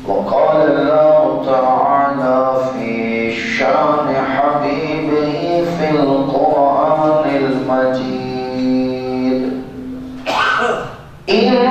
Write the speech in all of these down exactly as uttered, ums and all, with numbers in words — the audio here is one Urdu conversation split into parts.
وقال الله تعالى في شان حبيبه في القرآن المجيد إن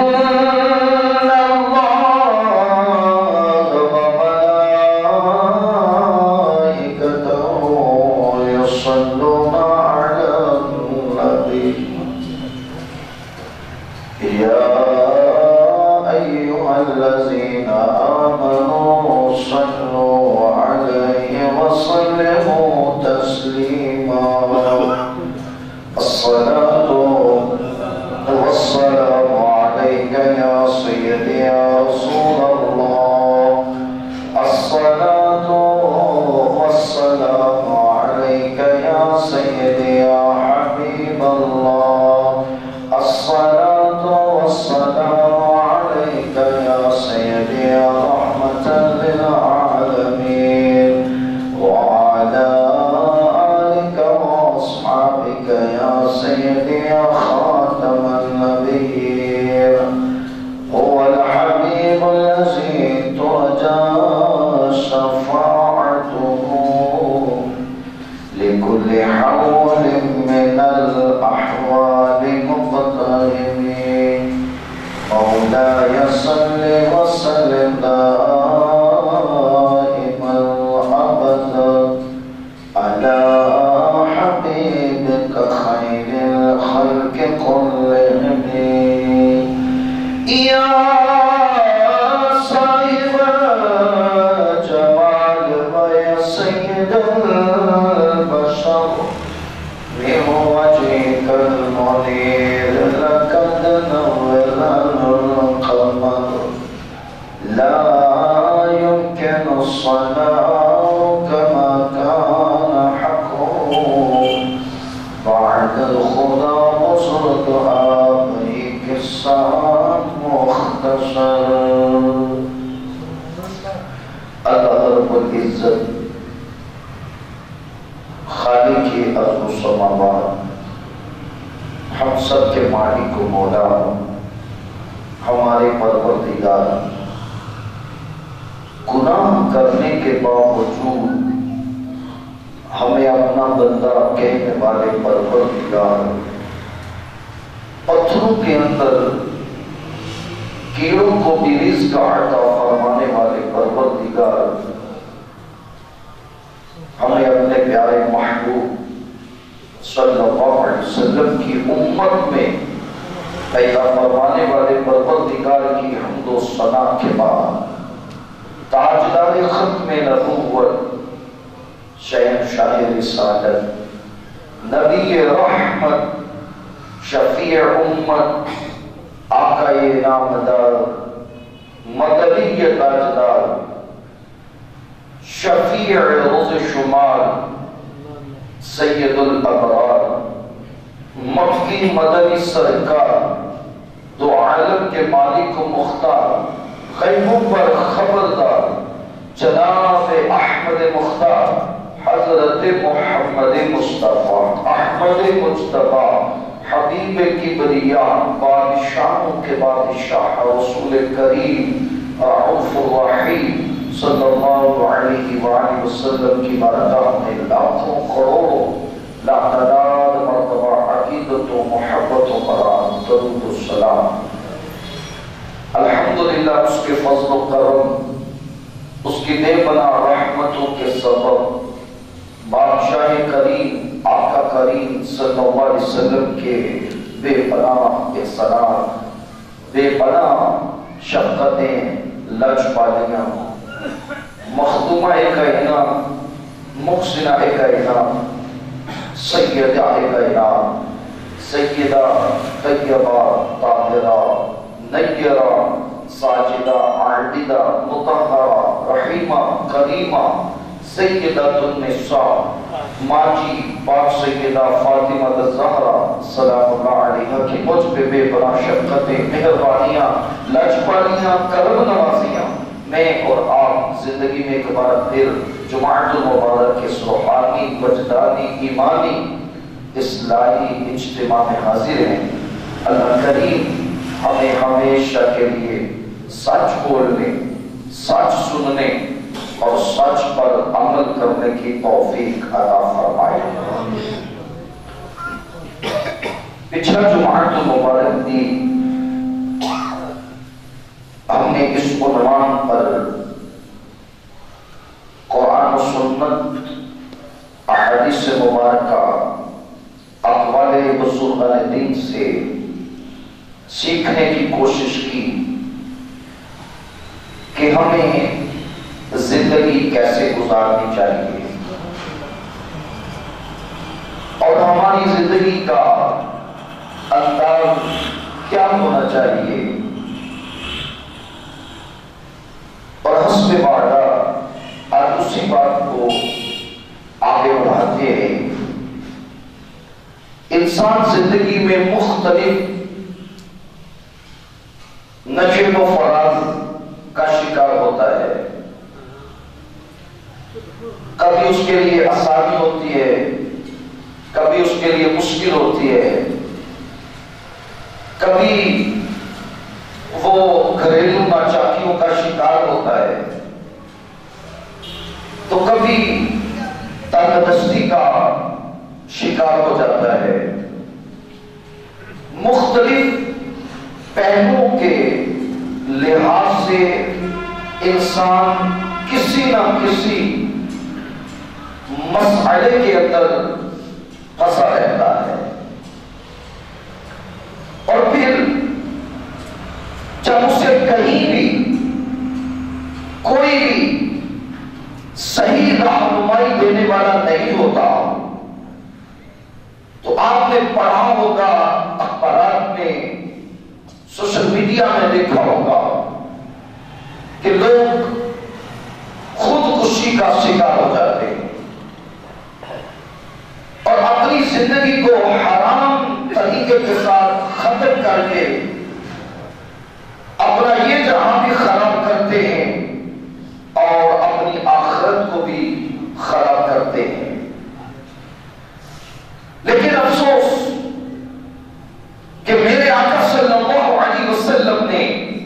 اصلاحی اجتماع میں حاضر ہیں. اللہ کریم ہمیں ہمیشہ کے لیے سچ بولنے، سچ سننے اور سچ پر عمل کرنے کی توفیق عطا فرمائے۔ پچھلا جمعہ تو مبارک دی ہم نے اس عنوان پر قرآن و سنت احادیث مبارکہ اقوال بزرگان دین سے سیکھنے کی کوشش کی کہ ہمیں زندگی کیسے گزارنی چاہیے اور ہماری زندگی کا انداز کیا ہونا چاہیے، اور حسب وعدہ اور اسی بات کو آگے بڑھاتے ہیں۔ انسان زندگی میں مختلف نشیب و فراز کا شکار ہوتا ہے، کبھی اس کے لیے آسانی ہوتی ہے، کبھی اس کے لیے مشکل ہوتی ہے، کبھی وہ گھریلو ناچاکیوں کا شکار ہوتا ہے، تو کبھی تنگ دستی کا شکار ہو جاتا ہے۔ مختلف پہلوؤں کے لحاظ سے انسان کسی نہ کسی مسئلے کے اندر پھنسا رہتا ہے، اور پھر جب اسے کہیں بھی کوئی بھی صحیح رہنمائی دینے والا نہیں ہوتا، تو آپ نے پڑھا ہوگا، اخبارات میں، سوشل میڈیا میں دیکھا ہوگا کہ لوگ خودکشی کا شکار ہو جاتے ہیں اور اپنی زندگی کو حرام طریقے کے ساتھ ختم کر کے اپنا یہ جہاں بھی خراب کرتے ہیں اور اپنی آخرت کو بھی خراب کرتے ہیں۔ لیکن افسوس کہ میرے آقا صلی اللہ علیہ وسلم نے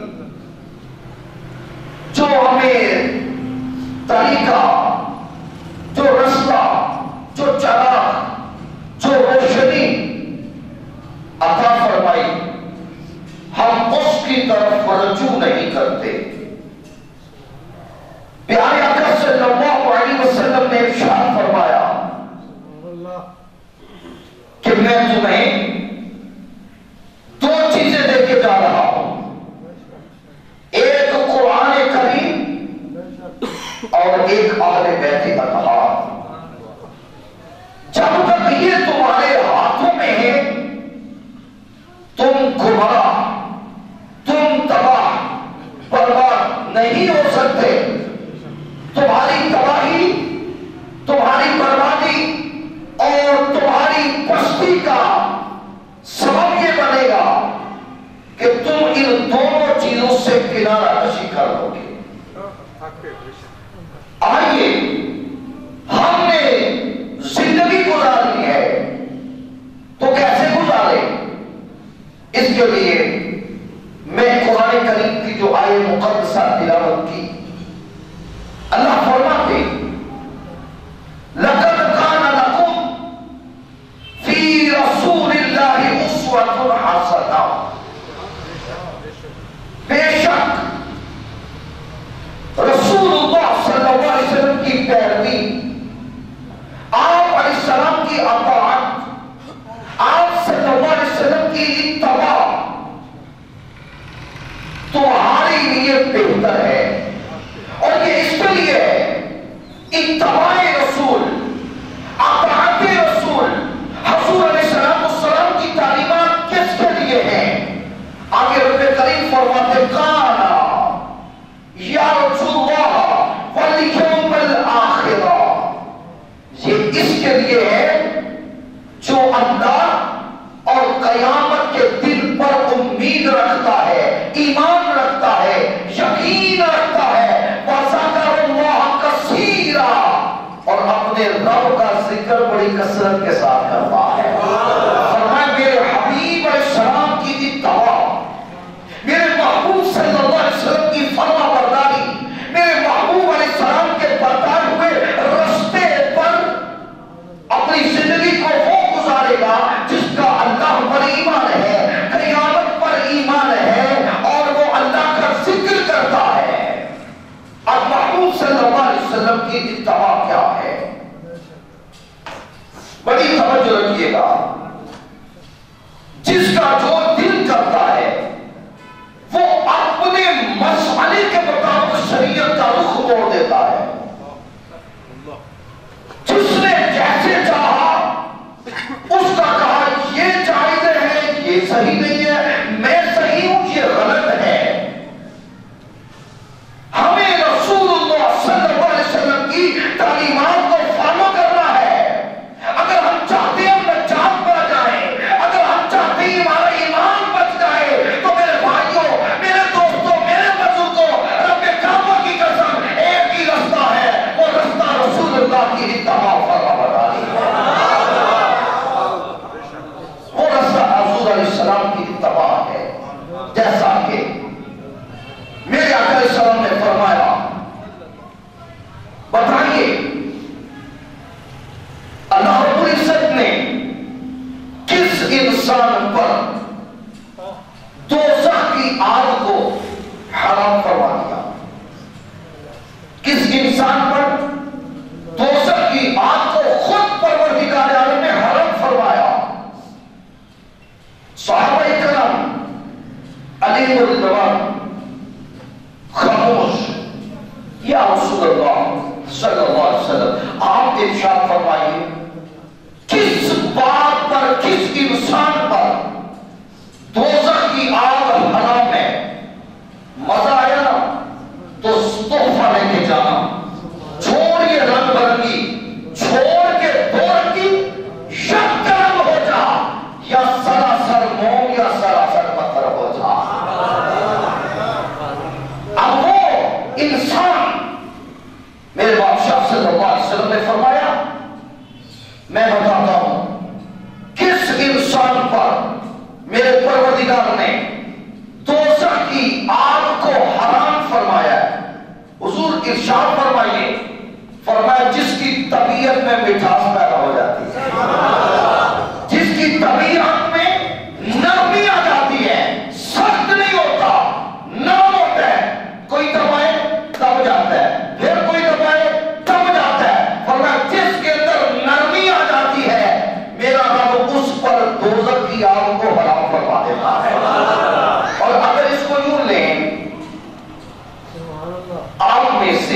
جو ہمیں طریقہ، جو رستہ، جو چراغ، جو روشنی عطا فرمائی، ہم اس کی طرف رجوع نہیں کرتے۔ پیارے آقا صلی اللہ علیہ وسلم نے ارشاد فرمایا کہ میں تمہیں دو چیزیں دے کے جا رہا ہوں، ایک قرآن کریم اور ایک اہل بیت اطہار۔ جب تک یہ تمہارے ہاتھوں میں ہے تم گمراہ، تم تباہ برباد نہیں ہو سکتے۔ تمہاری تباہی، تمہاری بربادی اور تمہاری پستی کا سبب یہ بنے گا کہ تم ان دونوں چیزوں سے کنارہ کشی کر لو گے۔ آئیے، ہم نے زندگی گزارنی ہے تو کیسے گزارے؟ اس کے لیے میں قرآن کریم کی جو آیے مقدسہ تلاوت کی، اللہ فرماتے لَقَدْ كَانَ لَكُمْ فِي رَسُولِ اللَّهِ أُسْوَةٌ حَسَنَةٌ۔ بے شک رسول اللہ صلی اللہ علیہ وسلم کی پیروی، آپ علیہ السلام کی اطاعت، آپ صلی اللہ علیہ وسلم کی اتباع تمہارے لیے بہتر ہے، اور یہ اس کے لیے ہے اتباع رسول، اطاعت رسول۔ حضور علیہ السلام کی تعلیمات کس کے لیے ہیں؟ آگے رب کریم فرماتے کانا یرجو اللہ والیوم الآخرہ، یہ اس کے لیے ہے جو اللہ اور قیامت کے دن پر امید رکھتا ہے، ایمان رکھتا ہے، یقین رکھتا ہے، وَذَكَرُ اللَّهَ كَثِيرًا، اور اپنے رب کا ذکر بڑی کثرت کے ساتھ کرتا ہے۔ فرمایا میرے حبیب علیہ السلام کی اتباع، میرے محبوب صلی اللہ علیہ وسلم کی فرما برداری، علیہ وسلم کی اتباع کیا ہے؟ بڑی توجہ رکھیے گا، جس کا جو دل کرتا ہے وہ اپنے مسئلے کے مطابق شریعت کا رخ موڑ دیتا ہے۔ جس نے جیسے چاہا اس کا کہا یہ جائز ہے، یہ صحیح نہیں ہے، میں صحیح ہوں، یہ غلط ہے۔ ہمیں رسول اللہ صلی اللہ علیہ وسلم کی تعلیمات کو فالو کرنا ہے۔ اگر ہم چاہتے ہیں ہم نجات پا جائیں، اگر ہم چاہتے ہیں ہمارا ایمان بچ جائے، تو میرے بھائیوں، میرے دوستوں، میرے بزرگوں، رب کعبہ کی قسم ایک ہی رستہ ہے، وہ رستہ رسول اللہ کی اتباع فرما برداری ہے۔ وہ رستہ حضور علیہ السلام کی اتباع ہے، جیسا کہ میرے آقا علیہ السلام نے فرمایا۔ بتائیے اللہ رب العزت نے کس انسان پر دوزخ کی آگ کو حرام فرما دیا؟ کس انسان پر دوزخ کی آگ کو خود پروردگار عالم نے حرام فرمایا؟ صحابہ کرام علی رضوان خاموش، یا رسول اللہ صلی اللہ علیہ وسلم آپ ارشاد فرمائیے کس بات پر، کس انسان پر دوزخ کی آگ حرام ہے؟ مزہ آیا نا؟ تو تحفہ لے کے جانا، چھوڑ یہ رنگ برنگی، چھوڑ کے دو رنگی، شک کرم ہو جا، یا سراسر موم یا سراسر پتھر ہو جا۔ اب وہ انسان، میرے بادشاہ صلی اللہ علیہ وسلم نے فرمایا میں بتاتا ہوں کس انسان پر میرے پروردگار نے دوزخ کی آگ کو حرام فرمایا ہے۔ حضور ارشاد فرمائیے، فرمایا جس کی طبیعت میں مٹھاس پیدا ہو جاتی ہے، جس کی طبیعت میں نرمی آ جاتی ہے، سخت نہیں ہوتا، نرم ہوتا ہے، کوئی دبائے دب جاتا ہے، پھر کوئی دبائے دب جاتا ہے۔ فرمایا جس کے اندر نرمی آ جاتی ہے، میرا رب اس پر دوزخ کی آگ کو حرام فرما دیتا ہے۔ اور اگر اس کو یوں لیں، آگ میں سے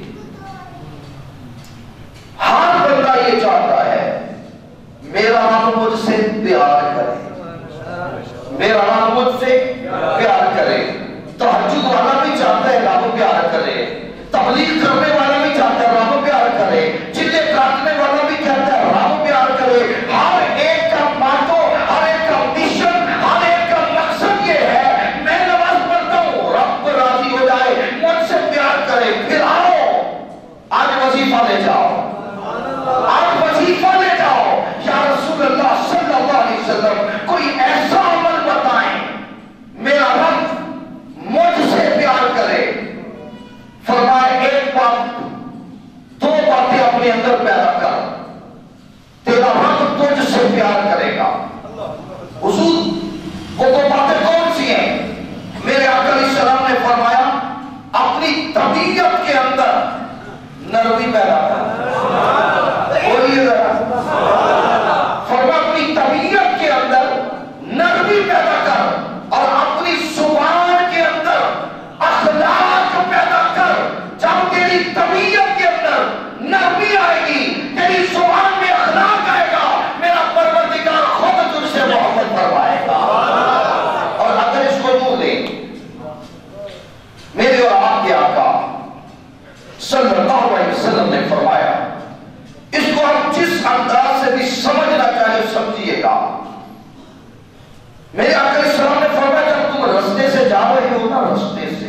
ہر بندہ یہ چاہتا ہے میرا رب مجھ سے پیار کرے، میرا رب مجھ سے پیار کرے، تہجد والا بھی چاہتا ہے رب پیار کرے، تبلیغ کرنے والا بھی چاہتا ہے رب پیار کرے، چلے کاٹنے والا بھی چاہتا ہے رب پیار کرے۔ ہر ایک کا ماتو، ہر ایک کا مشن، ہر ایک کا مقصد یہ ہے میں نماز پڑھتا ہوں رب راضی ہو جائے، مجھ سے پیار کرے۔ پھر آؤ آج وظیفہ لے جاؤ، آج وظیفہ لے جاؤ، یا رسول اللہ صلی اللہ علیہ وسلم کوئی ایسا عمل بتائیں میرا رب مجھ سے پیار کرے۔ فرمائے ایک بات، دو باتیں اپنے اندر پیدا کر، تیرا رب تجھ سے پیار کرے گا۔ حضور وہ دو باتیں کون سی ہیں؟ میرے آقا علیہ السلام نے فرمایا اپنی طبیعت کے اندر نرمی پیدا کر، بولیے ذرا، فرمایا اپنی طبیعت کے اندر نرمی پیدا کر، اور اپنی زبان کے اندر اخلاق پیدا کر۔ جب تیری طبیعت کے اندر نرمی آئے گی، تیری زبان میں اخلاق آئے گا، میرا پروردگار خود تجھ سے محبت فرمائے گا۔ اور اگر اس کو یوں لیں، میرے اور آپ کے آقا صلی اللہ علیہ وسلم نے فرمایا، اس کو آپ جس انداز سے بھی سمجھنا چاہے سمجھیے گا۔ میرے آقا علیہ السلام نے فرمایا جب تم رستے سے جا رہے ہو نا، رستے سے،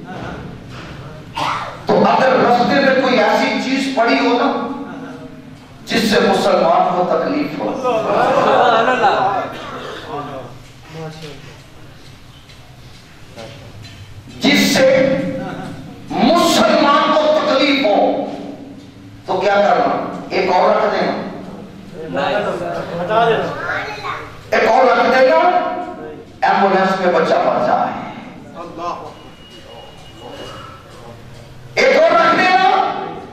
تو اگر رستے میں کوئی ایسی چیز پڑی ہو نا جس سے مسلمان کو تکلیف ہو، جس سے مسلمان کو تکلیف ہو، تو کیا کرنا؟ ایک اور رکھ دینا، ایک اور رکھ دینا، ایمبولینس میں بچہ مر جائے، ایک اور رکھ دینا،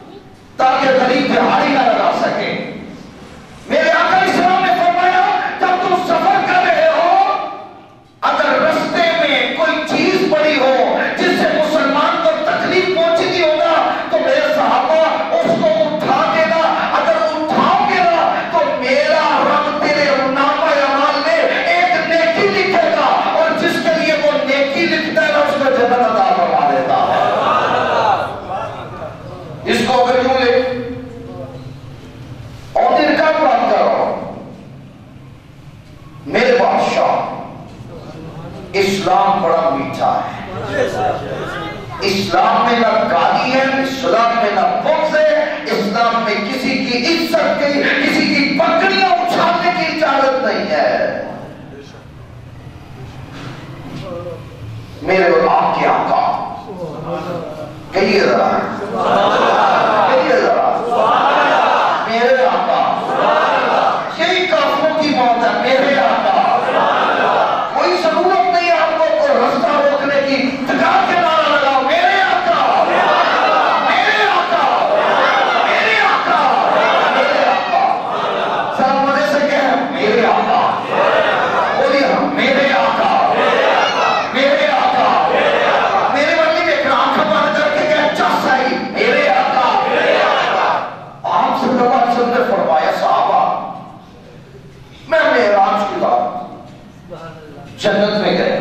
میرے آپ کے آقا، کہیے ذرا کہیے ذرا میرے آقا، یہی کافروں کی موت ہے، میرے آقا۔ کوئی ضرورت نہیں آپ کو کوئی رستہ روکنے کی، ٹکا کے نعرہ لگاؤ، میرے آقا میرے آقا میرے آقا میرے آقا۔ سر مزے سے کہیں میرے آقا، بولیے ہم میرے آقا میرے آقا۔ میرے ولی میں ایک آنکھ بند کر کے کہہ جس آئی میرے آقا۔ آپ سے اللہ صلی نے فرمایا صحابہ، میں معراج کی بات جنت میں گیا،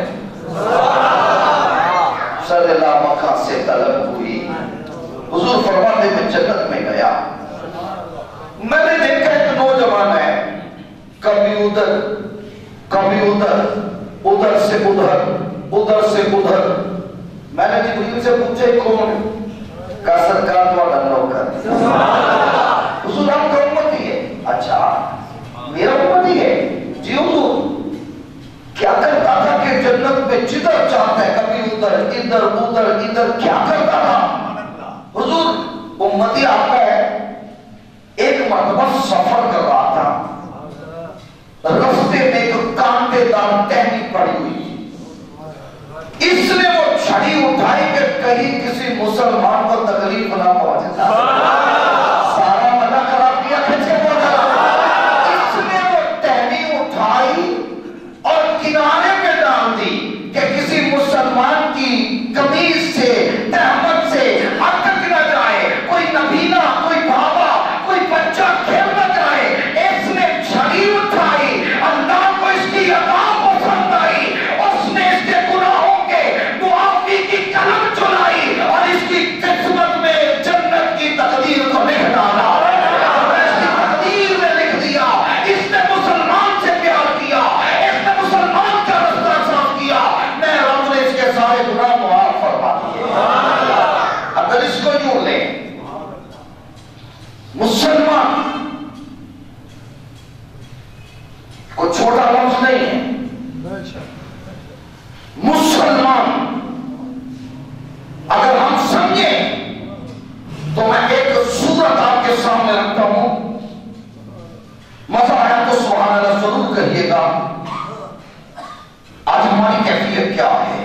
صلی اللہ مکہ سے طلب ہوئی، حضور فرماتے میں جنت میں گیا، میں نے دیکھا ایک نوجوان ہے، کبھی ادھر کبھی ادھر، ادھر سے ادھر ادھر سے ادھر۔ میں نے جبریل سے پوچھے کون؟ کہا سرکار تو اڈا نوکر، حضور آپ کا امتی ہے؟ اچھا میرا امتی ہے؟ جی حضور۔ کیا کرتا تھا کہ جنت میں جدھر چاہتا ہے کبھی ادھر ادھر ادھر ادھر، کیا کرتا تھا؟ حضور امتی آپ کا ہے، ایک مرتبہ سفر کر رہا تھا، رستے میں ایک کانٹے دار ٹہنی پڑی ہوئی، اس نے وہ چھڑی اٹھائی کہ کہیں کسی مسلمان کو تکلیف نہ پہنچے، سارا مزہ خراب کیا، کھچے پہنچا۔ اس نے وہ ٹہنی اٹھائی اور کنارے پہ ڈال دی کہ کسی مسلمان کی قمیض سے تہمت سے اٹک نہ جائے، کوئی نبینا کوئی بابا کوئی بچہ کھیل نہ جائے۔ اس نے چھڑی اٹھائی، اللہ کو اس کی عطا پسند آئی، اس نے اس کے گناہوں کے معافی کی قلم چلائی اور اس کی قسمت میں جنت کی تقدیر کو لکھ ڈالا، اس کی تقدیر میں لکھ دیا۔ اس نے مسلمان سے پیار کیا، اس نے مسلمان کا رستہ صاف کیا، میں رب نے اس کے سارے گناہ معاف فرما دیے۔ اگر اس کو یوں لیں، مسلمان کوئی چھوٹا لفظ نہیں ہے، مسلمان اگر ہم سمجھیں تو میں ایک صورت آپ کے سامنے رکھتا ہوں، مزہ آیا تو سبحان اللہ ضرور کہیے گا۔ آج ہماری کیفیت کیا ہے؟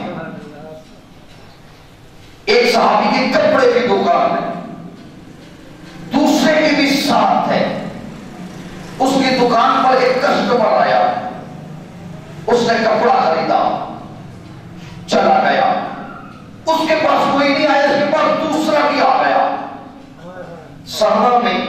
ایک صحابی کی کپڑے کی دکان ہے، دوسرے کی بھی ساتھ ہے، اس کی دکان پر ایک کسٹمر آیا، اس نے کپڑا خریدا، چلا گیا، اس کے پاس کوئی نہیں آیا، اس کے پاس دوسرا بھی آ گیا، سہنا میں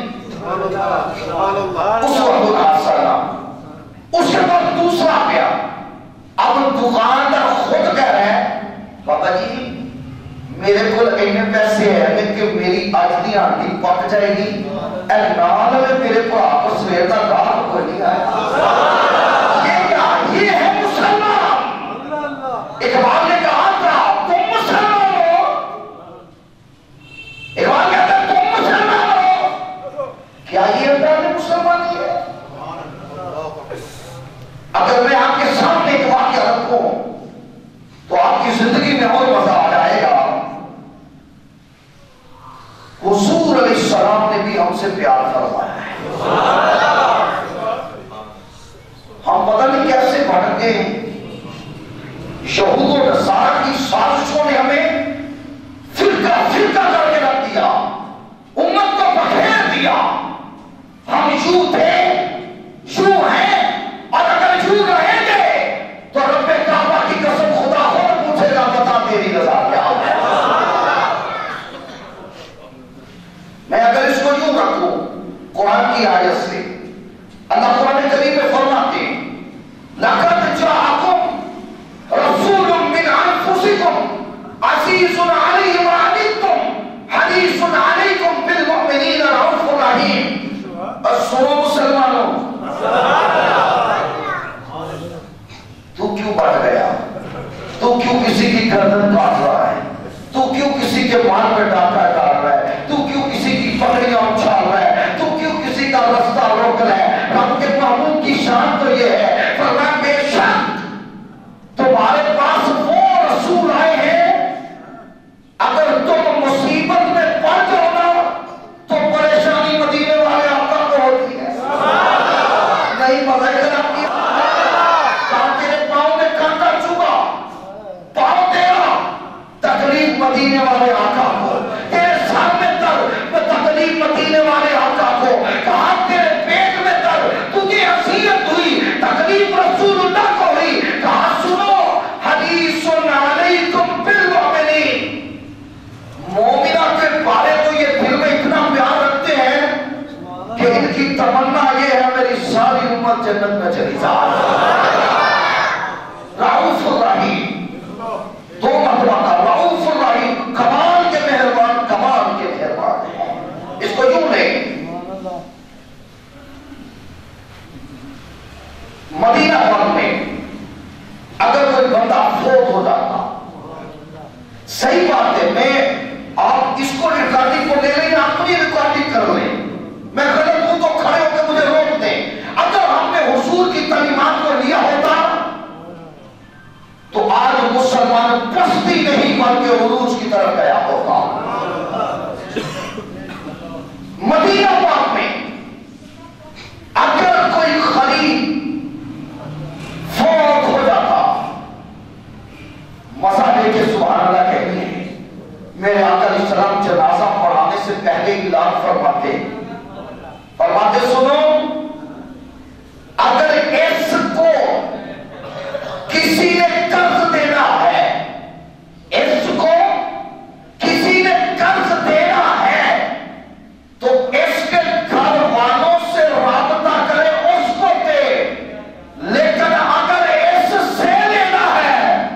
اس وقت حادثہ نہ، اس کے پاس دوسرا آ گیا۔ اب دکاندار خود کہہ رہا ہے بابا جی میرے کو لگے پیسے ہیں کہ میری آج دی آنٹی پک جائے گی، اے نال میں میرے کو آپ کو سویر کا گاہ کو نہیں آیا۔ یہ کیا؟ یہ ہے مسلمان۔ اقبال نے کہا تھا تم مسلمان ہو، اقبال کہتا ہے تم مسلمان ہو، کیا یہ اللہ نے مسلمان ہے؟ اگر میں آپ کے سامنے ایک واقعہ رکھوں تو آپ کی زندگی میں اور مزہ آ جائے گا۔ حضور علیہ السلام نے بھی ہم سے پیار فرمایا ہے، ہم پتہ نہیں کیسے بھٹک گئے۔ یہود و نصارہ کی سازشوں نے ہمیں فرقہ فرقہ کر کے رکھ دیا، امت کو بکھیر دیا۔ ہم یوں تھے، یوں ہیں، اور اگر یوں رہیں گے تو رب کعبہ کی قسم خدا اور پوچھے گا بتا تیری رضا کیا ہے۔ میں اگر اس کو یوں رکھوں قرآن کی آیت سے، اللہ قرآن کریم میں فرماتے ہیں لَقَدْ جَاءَكُمْ رَسُولٌ مِّنْ أَنفُسِكُمْ عَزِيزٌ عَلَيْهِ مَا عَنِتُّمْ حَرِيصٌ عَلَيْكُمْ بِالْمُؤْمِنِينَ رَءُوفٌ رَحِيمٌ۔ بس سنو مسلمانوں، تو کیوں بڑھ گیا؟ تو کیوں کسی کی گردن کاٹ رہا ہے؟ تو کیوں کسی کے مال پہ ڈاکہ ڈال رہا ہے؟ تو کیوں کسی کی پگڑیاں اچھال رہا ہے؟ تو کیوں کسی کا رستہ روک رہا ہے؟ رب کے محبوب کی شان تو یہ ہے، فرمایا بے کی تمنا یہ ہے میری ساری امت جنت میں چلی جائے. رؤوف الرحیم دو مرتبہ کا رؤوف الرحیم کمال کے مہربان کمال کے مہربان ہے. اس کو یوں نہیں مدینہ پاک میں اگر کوئی بندہ فوت ہو جاتا صحیح بات ہے میں آپ اس کو ریکارڈنگ کو لے لیں اپنی ریکارڈنگ کر لیں میں غلط ہوں تو کھڑے ہو کے مجھے روک دیں. اگر ہم نے حضور کی تعلیمات کو لیا ہوتا تو آج مسلمان پستی نہیں بلکہ عروج کی طرف گیا ہوتا. مدینہ پاک میں اگر کوئی غریب فوت ہو جاتا مزہ لے کے سبحان اللہ کہتے ہیں میرے آقا علیہ السلام جنازہ پڑھانے سے پہلے اعلان فرماتے فرماتے سنو اگر اس کو کسی نے قرض دینا ہے اس کو کسی نے قرض دینا ہے تو اس کے گھر والوں سے رابطہ کرے اس کو دے لیکن اگر اس سے لینا ہے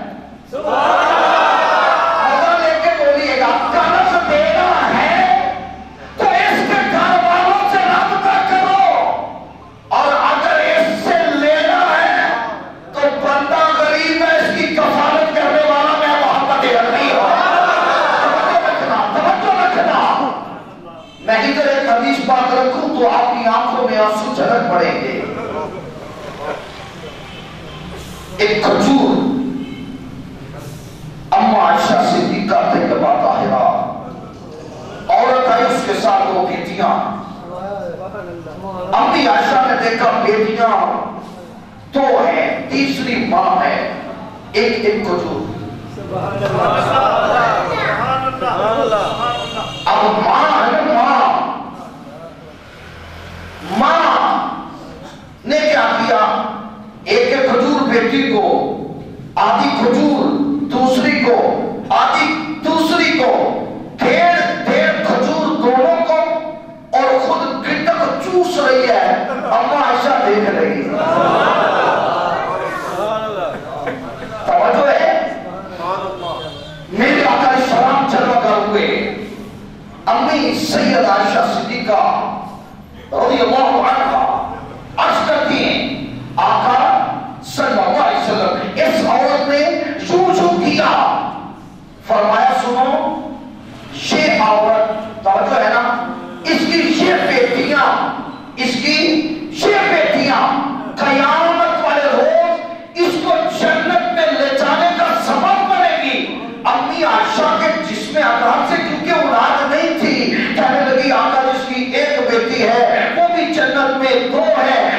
اگر لے کے بولیے گا قرض دینا ہے تو اس کے گھر والوں سے رابطہ کرو اور اگر اس سے لینا ہے تو بندہ غریب ہے اس کی کفالت کرنے والا میں محمد عربی ہوں. توجہ رکھنا توجہ رکھنا میں ادھر ایک حدیث بات رکھوں تو آپ کی آنکھوں میں آنسو جھلک پڑیں گے. ایک کھجور اما عائشہ صدیقہ طیبہ طاہرہ عورت آئی اس کے ساتھ دو بیٹیاں. امی عائشہ نے دیکھا بیٹیاں دو ہیں تیسری ماں ہے ایک ایک کھجور. اب ماں ہے ماں ماں نے کیا کیا ایک ایک کھجور بیٹی کو آدھی کھجور دوسری کو آدھی دوسری کو ڈھیر ڈھیر کھجور دونوں کو اور خود گٹک چوس رہی ہے. اما عائشہ دیکھ رہی ہے. توجہ ہے میرے آقا علیہ السلام جلوہ گر ہوئے. امی سید عائشہ صدیقہ رضی اللہ عنہ عرض کرتی ہیں آقا صلی اللہ علیہ وسلم اس عورت نے یوں یوں کیا فرمایا سنو یہ عورت توجہ ہے نا اس کی یہ بیٹیاں اس کی یہ بیٹیاں قیامت والے روز اس کو جنت میں لے جانے کا سبب بنے گی. امی عائشہ کے جسم اطہر سے کیونکہ اولاد نہیں تھی کہنے لگی آقا جس کی ایک بیٹی ہے وہ بھی جنت میں دو ہے